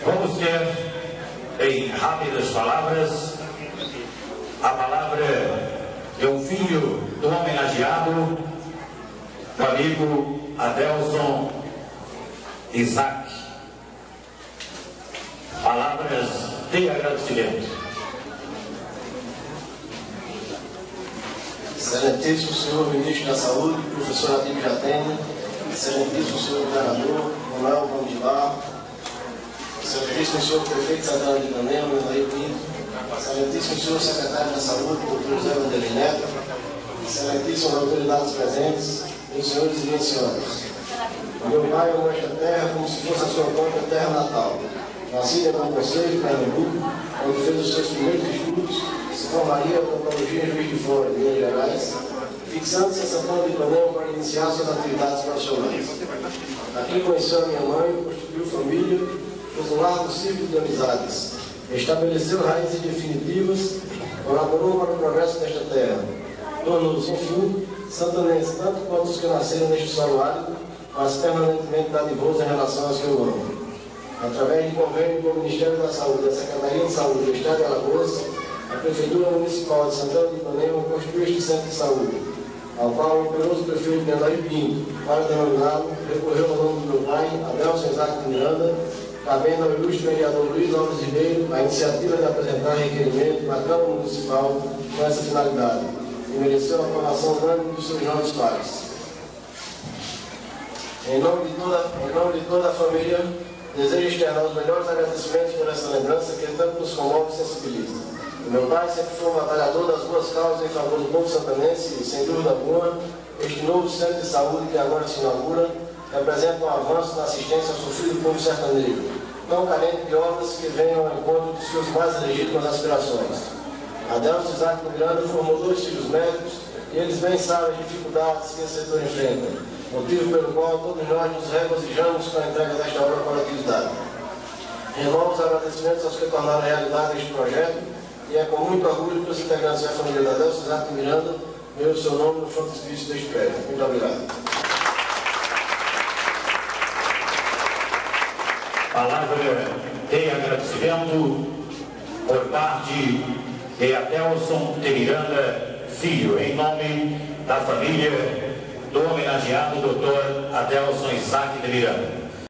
Vamos ter, em rápidas palavras, a palavra de um filho do homenageado, o amigo Adelson Isaac. Palavras de agradecimento. Excelentíssimo senhor Ministro da Saúde, professor Adílio Jatene, excelentíssimo senhor governador, Manuel Gomes de Barro, excelentíssimo senhor prefeito de Santana de Ipanema, Menaí Pinto, excelentíssimo senhor secretário da Saúde, doutor José Vanderlei Neto, excelentíssimas autoridades presentes, meus senhores e minhas senhoras. Meu pai amou esta terra como se fosse a sua própria terra natal. Nascido em Bom Conselho, Pernambuco, onde fez os seus primeiros estudos, se formaria em odontologia em Juiz de Fora, Minas Gerais, fixando-se em Santana de Ipanema para iniciar suas atividades profissionais. Aqui conheceu a minha mãe, constituiu família, fez um largo círculo de amizades, estabeleceu raízes definitivas, colaborou para o progresso desta terra. Tornou-se, enfim, santanense, tanto quanto os que nasceram neste solo árido, mas permanentemente dadivoso em relação ao seu amo. Através de convênio com o Ministério da Saúde, a Secretaria de Saúde do Estado de Alagoas, a Prefeitura Municipal de Santana de Ipanema construiu este centro de saúde, ao qual o imperoso prefeito Menaí Pinto, para denominá-lo, recorreu ao nome do meu pai, Adelson Isaac de Miranda, cabendo ao ilustre vereador Luiz Alves Ribeiro a iniciativa de apresentar requerimento na Câmara Municipal com essa finalidade, e mereceu a aprovação unânime dos seus jovens pares. Em nome de toda a família, desejo externar os melhores agradecimentos por essa lembrança que tanto nos comove e sensibiliza. O meu pai sempre foi um batalhador das boas causas em favor do povo santanense e, sem dúvida alguma, este novo centro de saúde que agora se inaugura representa um avanço na assistência ao sofrido povo sertanejo, tão carente de obras que venham ao encontro de suas mais legítimas aspirações. Adelson Isaac de Miranda formou 2 filhos médicos e eles bem sabem as dificuldades que esse setor enfrenta, motivo pelo qual todos nós nos regozijamos com a entrega desta obra para a coletividade. Renovo os agradecimentos aos que tornaram realidade este projeto e é com muito orgulho que os integrantes da família da Adelson Isaac de Miranda veem o seu nome no frontispício deste prédio. Muito obrigado. Palavra de agradecimento por parte de Adelson de Miranda Filho, em nome da família do homenageado Dr. Adelson Isaac de Miranda.